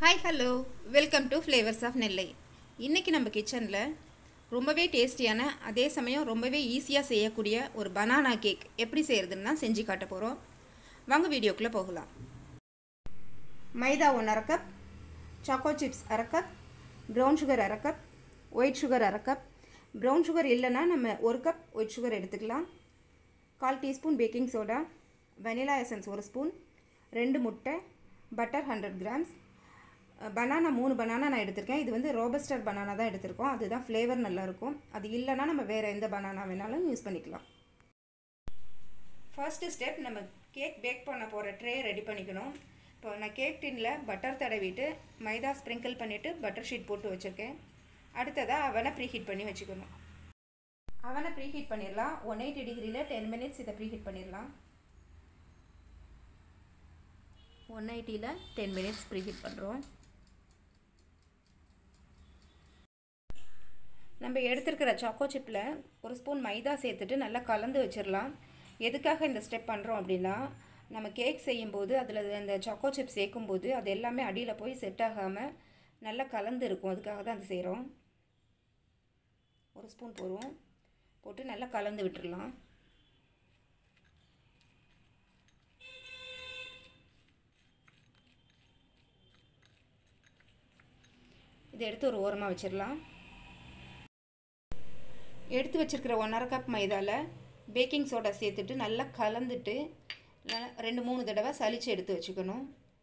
Hi hello welcome to flavours of Nellai. இன்றைக்கி நம்ம கிச்சனில் ரொம்பவே டேஸ்டியான அதே சமயம் ரொம்பவே ஈஸியாக செய்யக்கூடிய ஒரு பனானா கேக் எப்படி செய்கிறதுன்னு தான் செஞ்சு காட்ட போகிறோம். வாங்க வீடியோக்குள்ளே போகலாம். Maida 1/2 cup, choco chips 1/2 cup, brown sugar 1/2 cup, white sugar 1/2 cup. Brown sugar இல்லைன்னா நம்ம 1 கப் ஒயிட் சுகர் எடுத்துக்கலாம். 1/4 teaspoon baking soda, vanilla essence 1 spoon, 2 முட்டை, பட்டர் 100 கிராம்ஸ். பனானா 3 பனானா நான் எடுத்திருக்கேன். இது வந்து ரோபஸ்டர் பனானா தான் எடுத்திருக்கோம். அதுதான் ஃப்ளேவர் நல்லாயிருக்கும். அது இல்லைன்னா நம்ம வேறு எந்த பனானா வேணாலும் யூஸ் பண்ணிக்கலாம். ஃபர்ஸ்ட்டு ஸ்டெப், நம்ம கேக் பேக் பண்ண போகிற ட்ரே ரெடி பண்ணிக்கணும். இப்போ நான் கேக் டின்னில் பட்டர் தடவிட்டு மைதா ஸ்ப்ரிங்கிள் பண்ணிவிட்டு பட்டர் ஷீட் போட்டு வச்சுருக்கேன். அடுத்ததாக அவனை ப்ரீஹீட் பண்ணி வச்சுக்கணும். அவனை ப்ரீஹீட் பண்ணிடலாம். 180 டிகிரியில் 10 மினிட்ஸ் இதை ப்ரீஹீட் பண்ணிடலாம். 180ல் 10 மினிட்ஸ் ப்ரீஹீட் பண்ணுறோம். நம்ம எடுத்துருக்கிற சாக்கோ சிப்பில் 1 ஸ்பூன் மைதா சேர்த்துட்டு நல்லா கலந்து வச்சிடலாம். எதுக்காக இந்த ஸ்டெப் பண்ணுறோம் அப்படின்னா, நம்ம கேக் செய்யும்போது அதில் அந்த சாக்கோ சிப் சேர்க்கும்போது அது எல்லாமே அடியில் போய் செட் ஆகாமல் நல்லா கலந்து இருக்கும். அதுக்காக தான் அது செய்கிறோம். 1 ஸ்பூன் போட்டு நல்லா கலந்து விட்டுடலாம். இதை எடுத்து ஒரு ஓரமாக வச்சிடலாம். எடுத்து வச்சுருக்கிற 1/2 கப் மைதாவில் பேக்கிங் சோடா சேர்த்துட்டு நல்லா கலந்துட்டு 2-3 தடவை சலிச்சு எடுத்து வச்சுக்கணும்.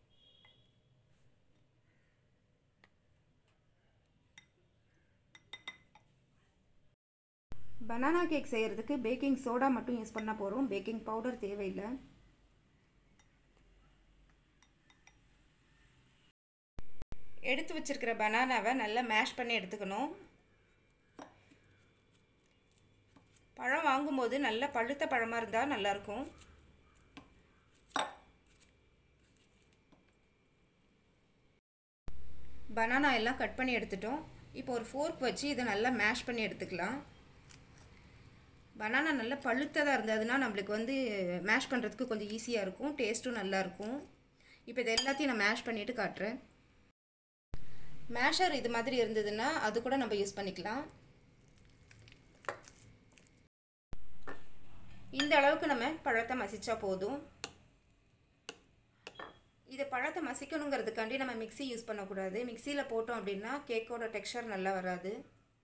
பனானா கேக் செய்கிறதுக்கு பேக்கிங் சோடா மட்டும் யூஸ் பண்ண போகிறோம். பேக்கிங் பவுடர் தேவையில்லை. எடுத்து வச்சுருக்கிற பனானாவை நல்லா மேஷ் பண்ணி எடுத்துக்கணும். பழம் வாங்கும்போது நல்ல பழுத்த பழமாக இருந்தால் நல்லாயிருக்கும். பனானா எல்லாம் கட் பண்ணி எடுத்துட்டோம். இப்போ ஒரு ஃபோர்க் வச்சு இதை நல்லா மேஷ் பண்ணி எடுத்துக்கலாம். பனானா நல்லா பழுத்ததாக இருந்ததுன்னா நம்மளுக்கு வந்து மேஷ் பண்ணுறதுக்கு கொஞ்சம் ஈஸியாக இருக்கும், டேஸ்ட்டும் நல்லாயிருக்கும். இப்போ இதை எல்லாத்தையும் நான் மேஷ் பண்ணிவிட்டு காட்டுறேன். மேஷர் இது மாதிரி இருந்ததுன்னா அது கூட நம்ம யூஸ் பண்ணிக்கலாம். இந்த அளவுக்கு நம்ம பழத்தை மசிச்சா போதும். இதை பழத்தை மசிக்கணுங்கிறதுக்காண்டி நம்ம மிக்ஸி யூஸ் பண்ணக்கூடாது. மிக்சியில் போட்டோம் அப்படின்னா கேக்கோட டெக்ஸ்சர் நல்லா வராது.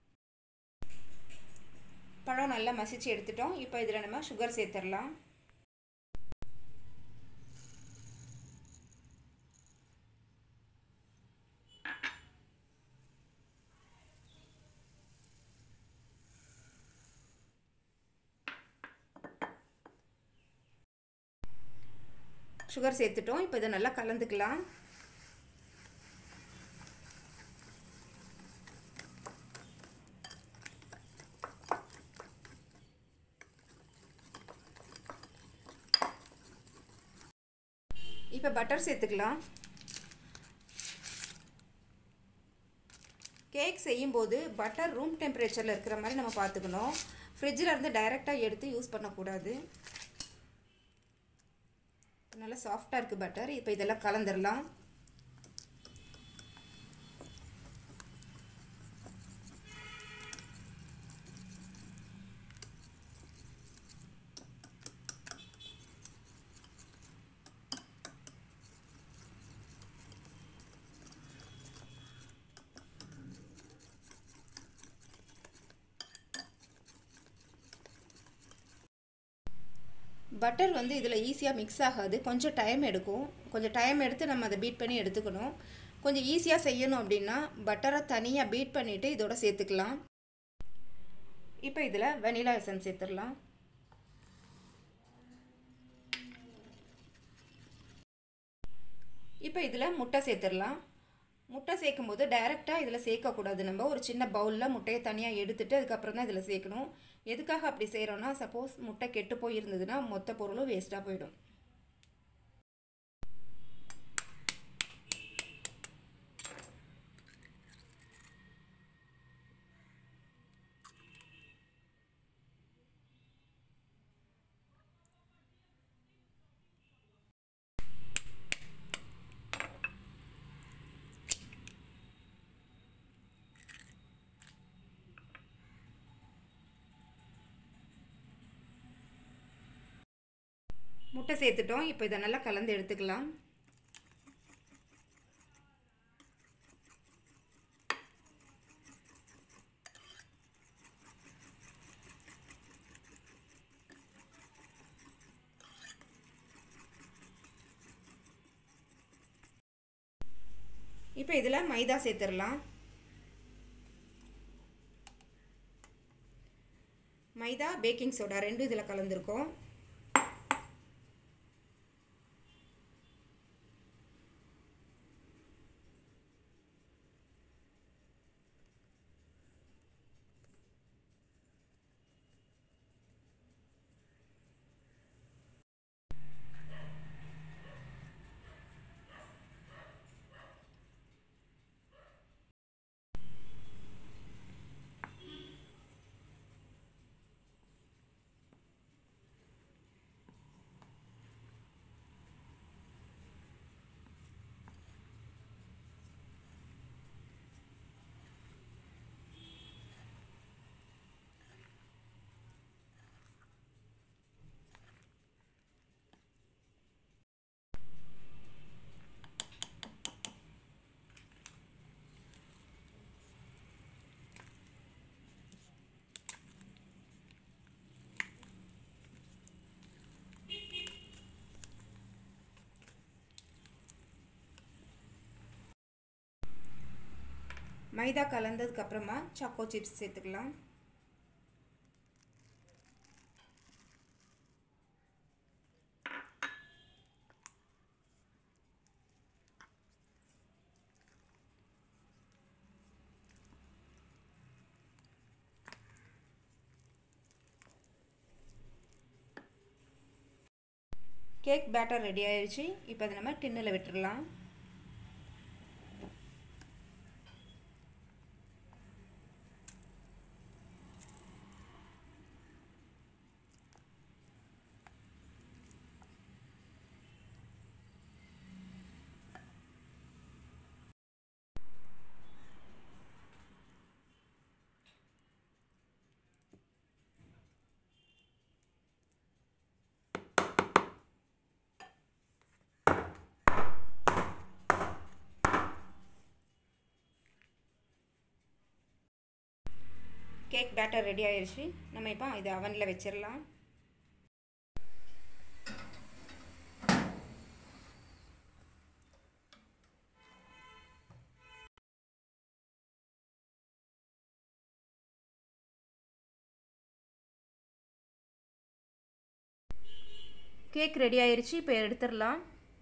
பழம் நல்லா மசிச்சு எடுத்துட்டோம். இப்போ இதில் நம்ம சுகர் சேர்த்துடலாம். சுகர் சேர்த்துட்டோம். இப்போ இதை நல்லா கலந்துக்கலாம். இப்போ பட்டர் சேர்த்துக்கலாம். கேக் செய்யும்போது பட்டர் ரூம் டெம்பரேச்சரில் இருக்கிற மாதிரி நம்ம பார்த்துக்கணும். ஃப்ரிட்ஜில் இருந்து டைரெக்டாக எடுத்து யூஸ் பண்ணக்கூடாது. நல்லா சாஃப்டாக இருக்குது பட்டர். இப்போ இதெல்லாம் கலந்துடலாம். பட்டர் வந்து இதில் ஈஸியாக மிக்ஸ் ஆகாது. கொஞ்சம் டைம் எடுக்கும். கொஞ்சம் டைம் எடுத்து நம்ம அதை பீட் பண்ணி எடுத்துக்கணும். கொஞ்சம் ஈஸியாக செய்யணும் அப்படின்னா பட்டரை தனியாக பீட் பண்ணிவிட்டு இதோட சேர்த்துக்கலாம். இப்போ இதில் வெனிலா எசன்ஸ் சேர்த்துடலாம். இப்போ இதில் முட்டை சேர்த்துடலாம். முட்டை சேர்க்கும்போது டைரெக்டாக இதில் சேர்க்கக்கூடாது. நம்ம ஒரு சின்ன பவுலில் முட்டையை தனியாக எடுத்துகிட்டு அதுக்கப்புறம் தான் இதில் சேர்க்கணும். எதுக்காக அப்படி செய்கிறோன்னா, சப்போஸ் முட்டை கெட்டு போயிருந்ததுன்னா மொத்த பொருளும் வேஸ்ட்டாக போயிடும். முட்டை சேர்த்துட்டோம். இப்போ இதை நல்லா கலந்து எடுத்துக்கலாம். இப்போ இதில் மைதா சேர்த்துடலாம். மைதா பேக்கிங் சோடா ரெண்டும் இதில் கலந்துருக்கோம். மைதா கலந்ததுக்கு அப்புறமா சாக்கோ சிப்ஸ் சேர்த்துக்கலாம். கேக் பேட்டர் ரெடி ஆயிடுச்சு. இப்போ அதை நம்ம டின்னில் விட்டுடலாம். கேக் பேட்டர் ரெடி ஆயிடுச்சு. நம்ம இப்போ இதை அவனில் வச்சிடலாம். கேக் ரெடி ஆயிடுச்சு. இப்போ எடுத்துடலாம்.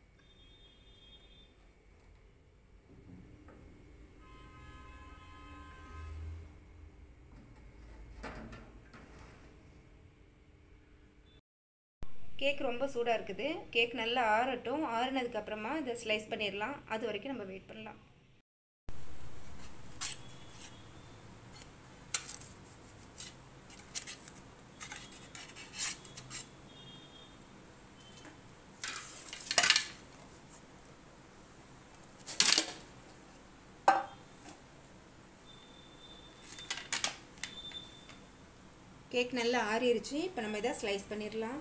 கேக் ரொம்ப சூடாக இருக்குது. கேக் நல்லா ஆறட்டும். ஆறுனதுக்கப்புறமா இதை ஸ்லைஸ் பண்ணிடலாம். அது வரைக்கும் நம்ம வெயிட் பண்ணலாம். கேக் நல்லா ஆறிடுச்சு. இப்போ நம்ம இதை ஸ்லைஸ் பண்ணிடலாம்.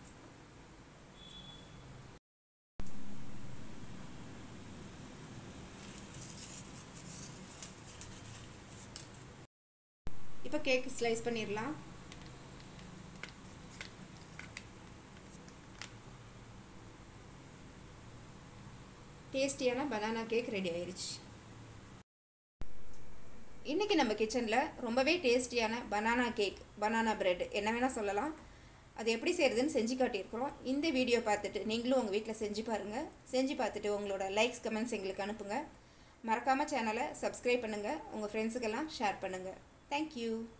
இப்போ கேக் ஸ்லைஸ் பண்ணிடலாம். டேஸ்டியான பனானா கேக் ரெடி ஆயிடுச்சு. இன்றைக்கி நம்ம கிச்சனில் ரொம்பவே டேஸ்டியான பனானா கேக், பனானா பிரெட் என்ன வேணால் சொல்லலாம், அது எப்படி செய்கிறதுன்னு செஞ்சு காட்டியிருக்கிறோம். இந்த வீடியோ பார்த்துட்டு நீங்களும் உங்கள் வீட்டில் செஞ்சு பாருங்கள். செஞ்சு பார்த்துட்டு உங்களோட லைக்ஸ் கமெண்ட்ஸ் எங்களுக்கு அனுப்புங்க. மறக்காமல் சேனலை சப்ஸ்கிரைப் பண்ணுங்கள். உங்கள் ஃப்ரெண்ட்ஸுக்கெல்லாம் ஷேர் பண்ணுங்கள். தேங்க்யூ.